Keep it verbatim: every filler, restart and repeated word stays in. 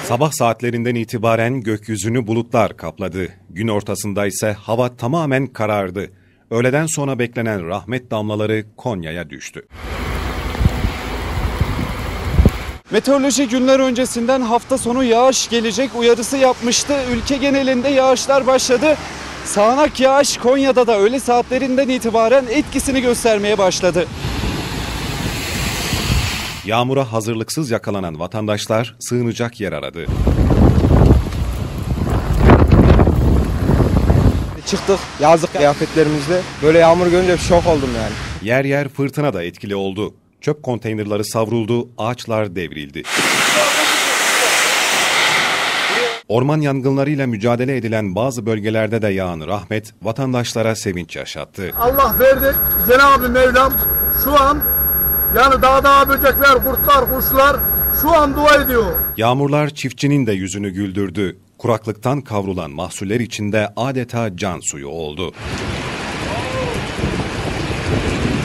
Sabah saatlerinden itibaren gökyüzünü bulutlar kapladı. Gün ortasında ise hava tamamen karardı. Öğleden sonra beklenen rahmet damlaları Konya'ya düştü. Meteoroloji günler öncesinden hafta sonu yağış gelecek uyarısı yapmıştı. Ülke genelinde yağışlar başladı. Sağanak yağış Konya'da da öğle saatlerinden itibaren etkisini göstermeye başladı. Yağmura hazırlıksız yakalanan vatandaşlar sığınacak yer aradı. Çıktık yazlık kıyafetlerimizle. Böyle yağmur görünce şok oldum yani. Yer yer fırtına da etkili oldu. Çöp konteynerları savruldu, ağaçlar devrildi. Orman yangınlarıyla mücadele edilen bazı bölgelerde de yağan rahmet vatandaşlara sevinç yaşattı. Allah verdi, Cenab-ı Mevlam şu an yani dağda böcekler, kurtlar, kuşlar şu an dua ediyor. Yağmurlar çiftçinin de yüzünü güldürdü. Kuraklıktan kavrulan mahsuller içinde adeta can suyu oldu.